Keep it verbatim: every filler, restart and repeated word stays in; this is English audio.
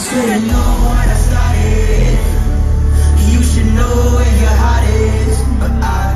should've known when I started. You should know where your heart is, but I